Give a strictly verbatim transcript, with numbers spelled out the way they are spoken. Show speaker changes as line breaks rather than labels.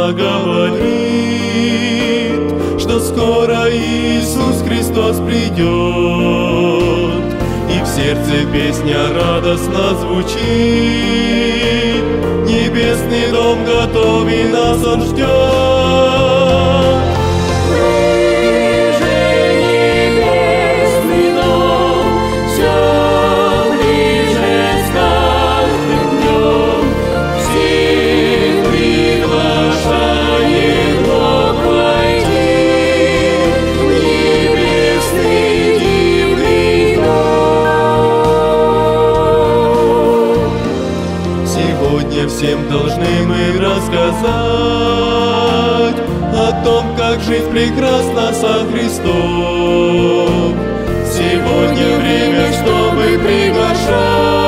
слова говорит, что скоро Иисус Христос придет, и в сердце песня радостно звучит. Небесный дом готов, и нас Он ждет. Всем должны мы рассказать о том, как жизнь прекрасна со Христом. Сегодня время, чтобы приглашать.